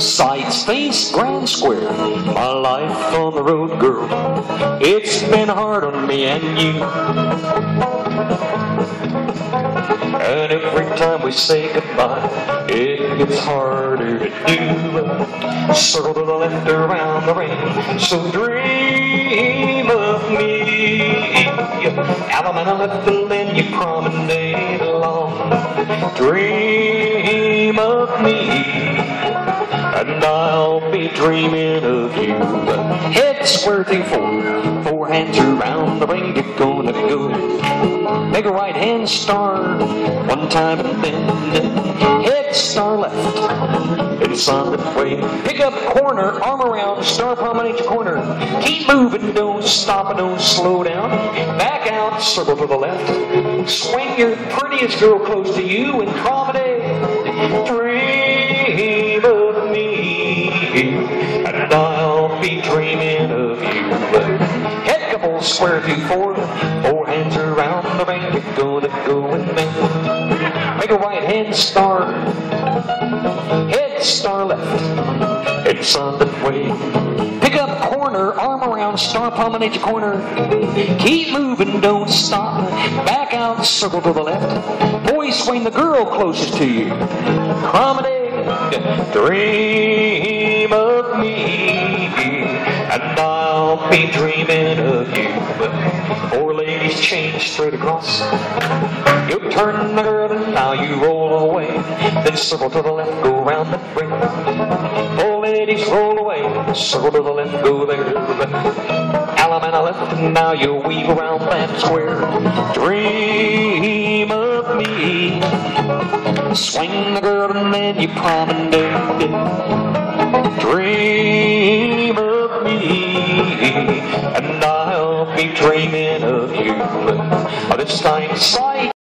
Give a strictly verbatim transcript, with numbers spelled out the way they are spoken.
Sights, face, grand square. My life on the road, girl, it's been hard on me and you. And every time we say goodbye, it gets harder to do. Circle to the left around the ring, so dream of me. Alabama left and then you promenade along. Dream of me, and I'll be dreaming of you. Head square through four, four hands around the ring, you're gonna go. Make a right hand star, one time and then head star left. It's on the way. Pick up corner, arm around, star promenade your corner. Keep moving, don't stop and don't slow down. Back out, circle to the left. Swing your prettiest girl close to you and promenade. Dream of me, and I'll be dreaming of you. Head couple square through four, four hands around the ring, you're gonna go and bend. Make a right hand star, head star left. It's on the way. Pick up corner, arm around, star promenade your corner. Keep moving, don't stop. Back out, circle to the left. Boys, swing the girl closest to you. Promenade, dream of me, and I'll be dreaming of you. Four ladies change straight across. You turn the girl and now you roll away. Then circle to the left, go round the ring. Four ladies roll away, circle to the left, go there. Alabama left and now you weave around that square. Dream of me, swing the girl and then you promenade. Dream of me, and I'll be dreaming of you. This time sight